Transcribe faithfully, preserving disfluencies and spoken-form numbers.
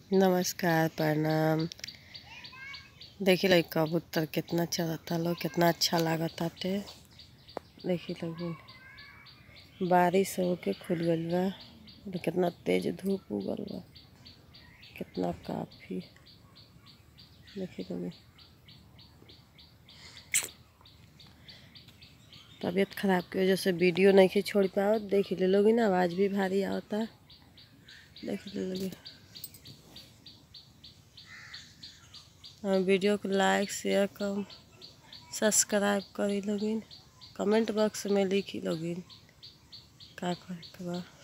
नमस्कार प्रणाम। देखी लोग कबूतर कितना चलता लोग, कितना अच्छा लागता टे। देखी लोग बारिश होके खुल गइल बा और कितना तेज धूप उगल बा, कितना काफी। देखी लोग तबीयत खराब की वजह से वीडियो नहीं छोड़ पाओ। देख ले लोगी ना, आवाज़ भी भारी आवता। देख ले लोगी और वीडियो को लाइक शेयर कम सब्सक्राइब करी लोगिन। कमेंट बॉक्स में लिखी लोगिन का करे के बा।